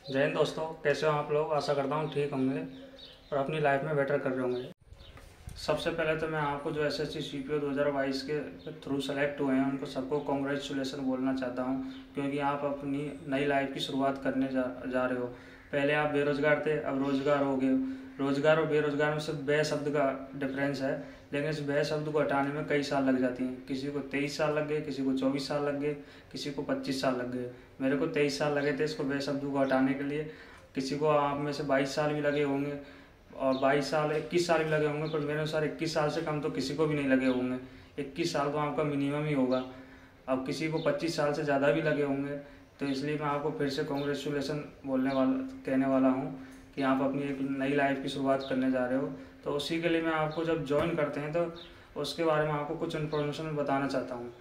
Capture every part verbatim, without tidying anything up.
जय हिंद दोस्तों, कैसे हो आप लोग। आशा करता हूँ ठीक होंगे और अपनी लाइफ में बेटर कर रहे होंगे। सबसे पहले तो मैं आपको जो S S C C P O दो हज़ार बाईस के थ्रू सेलेक्ट हुए हैं उनको सबको कॉन्ग्रेचुलेसन बोलना चाहता हूँ, क्योंकि आप अपनी नई लाइफ की शुरुआत करने जा जा रहे हो। पहले आप बेरोजगार थे, अब रोजगार हो गए। रोजगार और बेरोजगार में सिर्फ बे शब्द का डिफरेंस है, लेकिन इस बे शब्द को हटाने में कई साल लग जाती हैं। किसी को तेईस साल लग गए, किसी को चौबीस साल लग गए, किसी को पच्चीस साल लग गए। मेरे को तेईस साल लगे थे इसको बे शब्द को हटाने के लिए। किसी को आप में से बाईस साल भी लगे होंगे और बाईस साल इक्कीस साल भी लगे होंगे, पर मेरे अनुसार इक्कीस साल से कम तो किसी को भी नहीं लगे होंगे। इक्कीस साल तो आपका मिनिमम ही होगा। अब किसी को पच्चीस साल से ज़्यादा भी लगे होंगे, तो इसलिए मैं आपको फिर से कॉन्ग्रेचुलेसन बोलने वाला कहने वाला हूँ कि आप अपनी एक नई लाइफ की शुरुआत करने जा रहे हो। तो उसी के लिए मैं आपको जब ज्वाइन करते हैं तो उसके बारे में आपको कुछ इन्फॉर्मेशन बताना चाहता हूँ।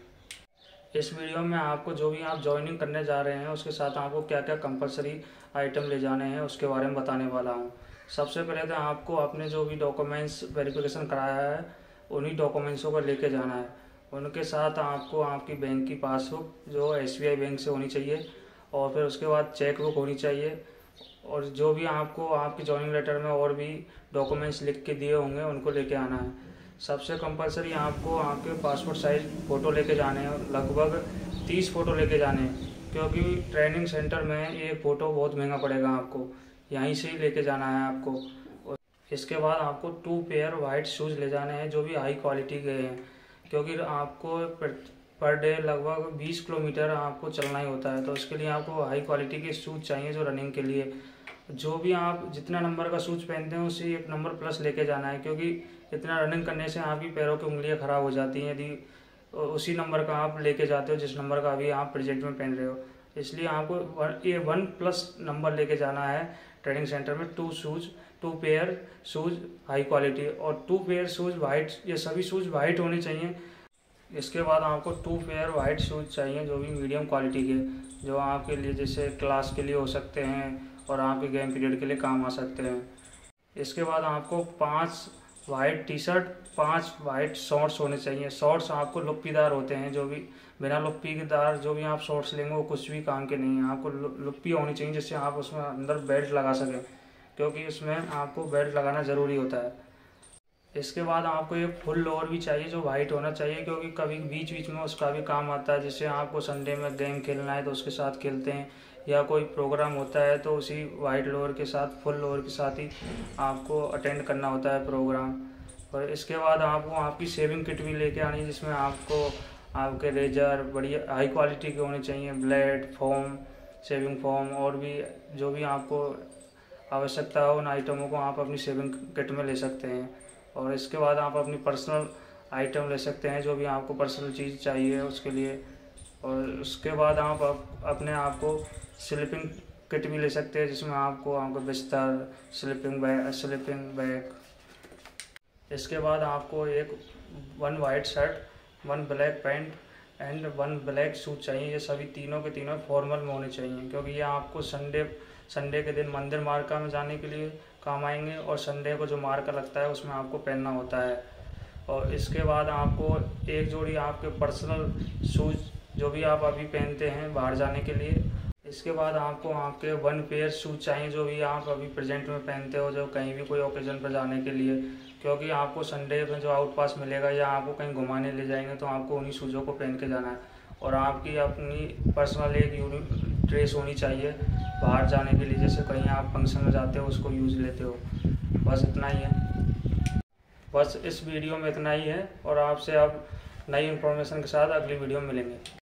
इस वीडियो में आपको जो भी आप ज्वाइनिंग करने जा रहे हैं उसके साथ आपको क्या क्या कंपलसरी आइटम ले जाने हैं उसके बारे में बताने वाला हूँ। सबसे पहले तो आपको अपने जो भी डॉक्यूमेंट्स वेरिफिकेशन कराया है उन्हीं डॉक्यूमेंट्सों को लेके जाना है। उनके साथ आपको आपकी बैंक की पासबुक जो एस बी आई बैंक से होनी चाहिए, और फिर उसके बाद चेक बुक होनी चाहिए, और जो भी आपको आपकी ज्वाइनिंग लेटर में और भी डॉक्यूमेंट्स लिख के दिए होंगे उनको लेके आना है। सबसे कंपलसरी आपको आपके पासपोर्ट साइज फ़ोटो लेके जाने हैं, लगभग तीस फ़ोटो लेके जाने हैं, क्योंकि ट्रेनिंग सेंटर में एक फ़ोटो बहुत महंगा पड़ेगा आपको, यहीं से ही लेके जाना है आपको। और इसके बाद आपको टू पेयर वाइट शूज़ ले जाने हैं जो भी हाई क्वालिटी के हैं, क्योंकि आपको पर डे लगभग बीस किलोमीटर आपको चलना ही होता है, तो उसके लिए आपको हाई क्वालिटी के शूज़ चाहिए जो रनिंग के लिए। जो भी आप जितना नंबर का शूज़ पहनते हैं उसी एक नंबर प्लस लेके जाना है, क्योंकि इतना रनिंग करने से आपकी पैरों की उंगलियां ख़राब हो जाती हैं यदि उसी नंबर का आप लेके जाते हो जिस नंबर का अभी आप प्रोजेक्ट में पहन रहे हो। इसलिए आपको ये वन प्लस नंबर लेके जाना है ट्रेनिंग सेंटर में। Two shoes two pair shoes high quality और टू पेयर शूज़ वाइट, ये सभी शूज़ वाइट होने चाहिए। इसके बाद आपको टू पेयर वाइट शूज़ चाहिए जो भी मीडियम क्वालिटी के, जो आपके लिए जैसे क्लास के लिए हो सकते हैं और आपके गेम पीरियड के लिए काम आ सकते हैं। इसके बाद आपको पांच वाइट टी शर्ट, पांच वाइट शॉर्ट्स होने चाहिए। शॉर्ट्स आपको लुप्पीदार होते हैं, जो भी बिना लुप्पीदार जो भी आप शॉर्ट्स लेंगे वो कुछ भी काम के नहीं है। आपको लुप्पी होनी चाहिए जिससे आप उसमें अंदर बेल्ट लगा सकें, क्योंकि इसमें आपको बेल्ट लगाना ज़रूरी होता है। इसके बाद आपको एक फुल लोअर भी चाहिए जो वाइट होना चाहिए, क्योंकि कभी बीच बीच में उसका भी काम आता है। जैसे आपको संडे में गेम खेलना है तो उसके साथ खेलते हैं, या कोई प्रोग्राम होता है तो उसी वाइट लोअर के साथ, फुल लोअर के साथ ही आपको अटेंड करना होता है प्रोग्राम। और इसके बाद आपको आपकी शेविंग किट भी लेके आनी है, जिसमें आपको आपके रेजर बढ़िया हाई क्वालिटी के होने चाहिए, ब्लेड, फोम, शेविंग फोम, और भी जो भी आपको आवश्यकता हो उन आइटमों को आप अपनी शेविंग किट में ले सकते हैं। और इसके बाद आप अपनी पर्सनल आइटम ले सकते हैं जो भी आपको पर्सनल चीज़ चाहिए उसके लिए। और उसके बाद आप अपने आप को स्लीपिंग किट भी ले सकते हैं, जिसमें आपको आपका बिस्तर, स्लीपिंग बैग स्लीपिंग बैग इसके बाद आपको एक one white shirt, one black pant and one black suit चाहिए। ये सभी तीनों के तीनों फॉर्मल में होने चाहिए, क्योंकि ये आपको संडे संडे के दिन मंदिर मार्का में जाने के लिए काम आएंगे, और संडे को जो मार्का लगता है उसमें आपको पहनना होता है। और इसके बाद आपको एक जोड़ी आपके पर्सनल शूज़ जो भी आप अभी पहनते हैं बाहर जाने के लिए। इसके बाद आपको आपके वन पेयर शूज़ चाहिए जो भी आप अभी प्रेजेंट में पहनते हो, जो कहीं भी कोई ओकेजन पर जाने के लिए, क्योंकि आपको संडे में जो आउट पास मिलेगा या आपको कहीं घुमाने ले जाएंगे तो आपको उन्हीं शूज़ों को पहन के जाना है। और आपकी अपनी पर्सनल एक यूनिक ड्रेस होनी चाहिए बाहर जाने के लिए, जैसे कहीं आप फंक्शन में जाते हो उसको यूज़ लेते हो। बस इतना ही है, बस इस वीडियो में इतना ही है, और आपसे अब नई इन्फॉर्मेशन के साथ अगली वीडियो में मिलेंगे।